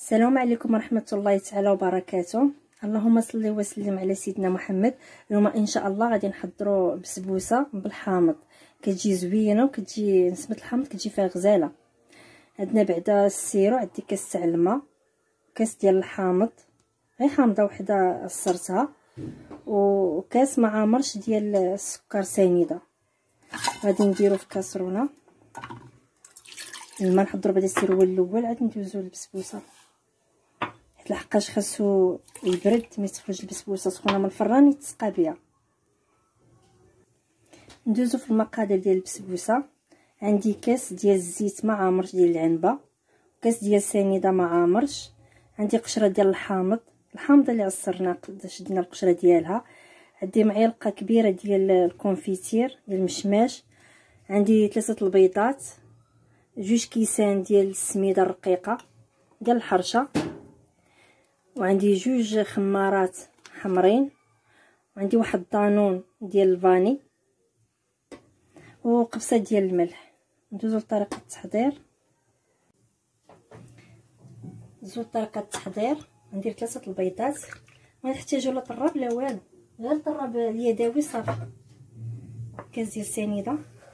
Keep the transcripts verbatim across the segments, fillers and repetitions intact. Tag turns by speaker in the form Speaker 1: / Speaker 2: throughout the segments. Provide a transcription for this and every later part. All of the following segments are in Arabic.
Speaker 1: السلام عليكم ورحمه الله تعالى وبركاته. اللهم صل وسلم على سيدنا محمد. اليوم ان شاء الله غادي نحضروا بسبوسه بالحامض، كتجي زوينه وكتجي نسمه الحامض كتجي فيها غزاله. عندنا بعدا السيرو، عندي كاس تاع الماء، كاس ديال الحامض غير حامضه وحده عصرتها، وكاس مع مرش ديال السكر سنيده. غادي نديرو في كاسرونه الماء، نحضروا بعدا السيرو هو الاول، عاد ندوزو للبسبوسه حيت لحقاش خاصو يبرد ملي تخرج البسبوسه سخونه من الفران يتسقى بها. ندوزو في المقادير ديال البسبوسه. عندي كاس ديال الزيت مع مرش ديال العنبه، كاس ديال سنيده مع مرش، عندي قشره ديال الحامض، الحامضه اللي عصرنا شدنا القشره ديالها، عندي معلقه كبيره ديال الكونفيتير ديال المشماش، عندي ثلاثه البيضات، جوج كيسان ديال السميده الرقيقه ديال الحرشه، وعندي جوج خمارات حمرين، وعندي واحد الطانون ديال الفاني، وقبصه ديال الملح. ندوزو لطريقه التحضير. ندوزو لطريقه التحضير. ندير ثلاثه البيضات، ما نحتاجو لا طراب لا والو، غير الطراب اليدوي صافي. كاس ديال السنيده،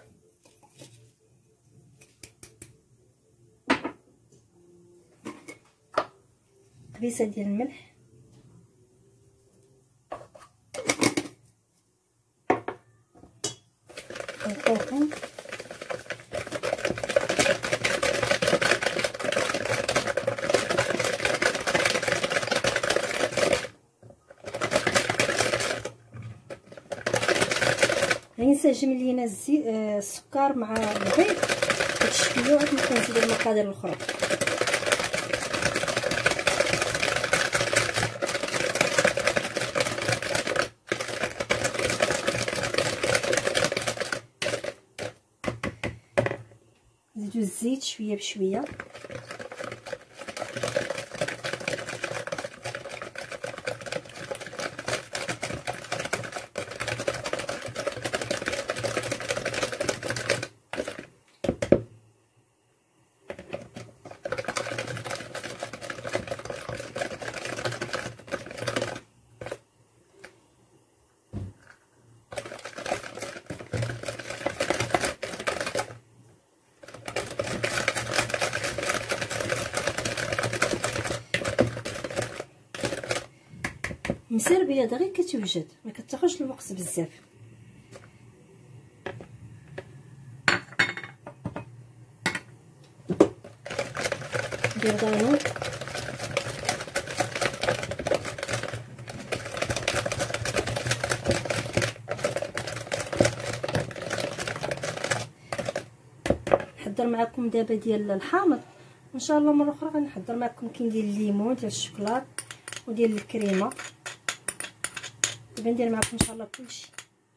Speaker 1: قبيصه ديال الملح، الكوكون، غينسجم لينا الزيت آه السكر مع البيض هاد الشويه، وعاد نبقاو نزيدو المقادير الاخرى. نزيدو الزيت شويه بشويه، مسربيه دغيا كتوجد، ما كتاخذش الوقت بزاف. ندير دانون، نحضر معكم دابا ديال الحامض، وان شاء الله مره اخرى غنحضر معكم كاين ديال الليمون ديال الشوكولات وديال الكريمه. دابا ندير معكم ان شاء الله كلشي.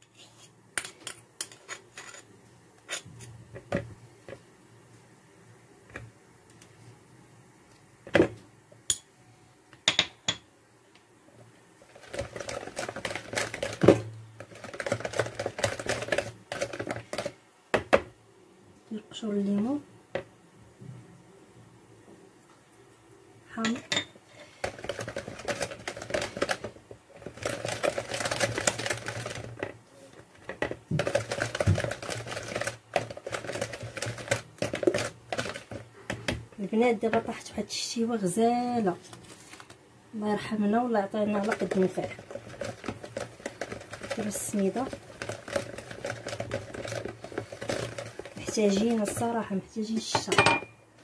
Speaker 1: قشور الليمون، حامض، البنات دابا طاحت واحد الشتيوه غزاله، الله يرحمنا والله يعطينا على قد النفع. دابا السميده محتاجين الصراحه، محتاجين الشتا.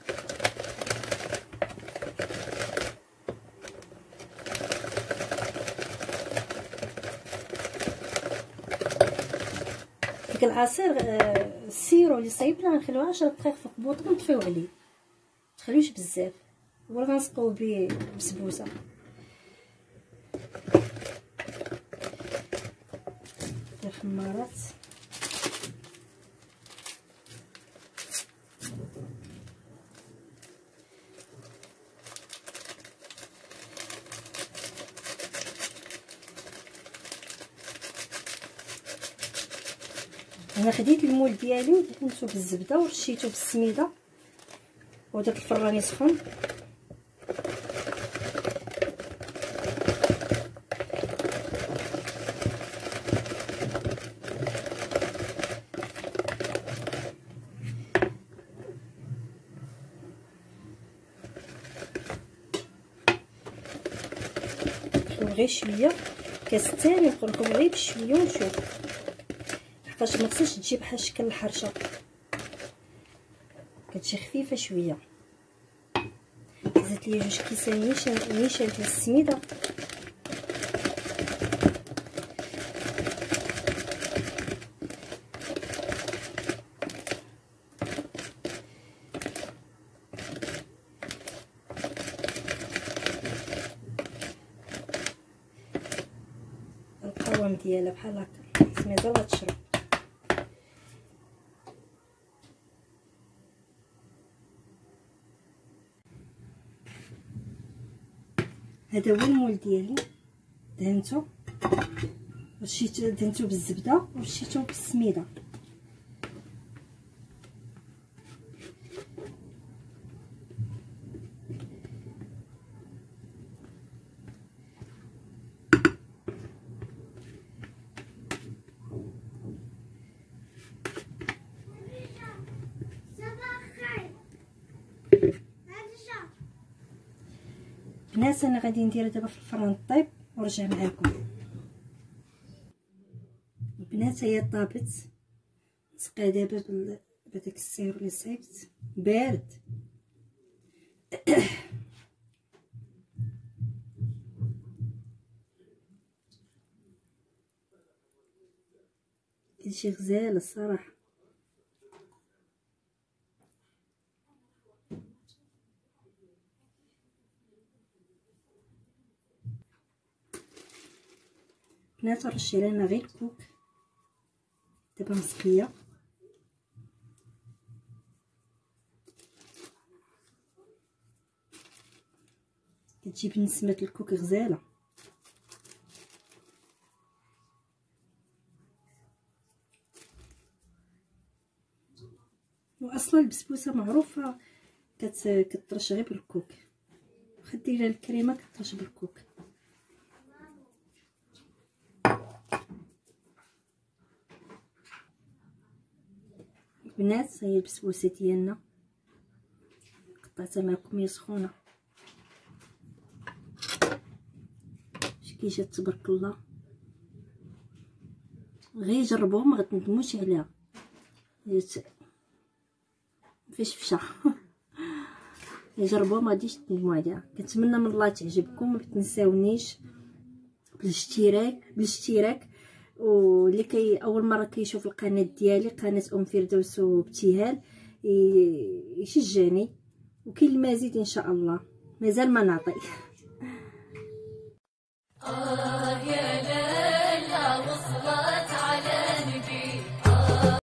Speaker 1: ديك العصير السيرو اللي صايبنا غنخليوها عشرة دقائق في البوطه ونطفيو عليه، متخليوش بزاف، ولا غنسقيو به بسبوسه. ديال خمارات، انا خديت المول ديالي ودهنتو بالزبده ورشيتو بالسميده ودرت الفران يسخن. غير شويه، كاس الثاني نقول لكم غير بشويه ونشوف، لحقاش ما خصهاش تجي بحال شكل الحرشه، كتجي خفيفه شويه. زدت لي جوج كيسان نيشان نيشان ديال السميده، القوام ديالها بحال هكا سميده لا تشرب. هذا هو المول ديالي، دهنتو وشيت دهنتو بالزبده وشيتو بالسميده. الناس انا غادي نديرها دابا في الفران طيب ونرجع معاكم. البنات هي طابت، نسقيها دابا بهداك السير اللي صايبت بارد. كتجي غزاله الصراحه. بنات نرش علينا غير الكوك دابا مسقيه، كتجيب نسمه الكوك غزاله. واصلا البسبوسه معروفه كت كترش غير بالكوك، واخا ديرها الكريمه كترش بالكوك. البنات هي البسبوسه ديالنا قطعتها معكم هي سخونه، اش كي جات تبارك الله. غير جربوها ما غتندموش عليها، جات فيش فشا. جربوها ما غاديش تندموا عليها. كنتمنى من الله تعجبكم، ما تنساونيش بالاشتراك بالاشتراك واللي كي اول مره كيشوف القناه ديالي قناه ام فردوس وابتهال يشجعني، وكاين المزيد ان شاء الله، مازال ما نعطي.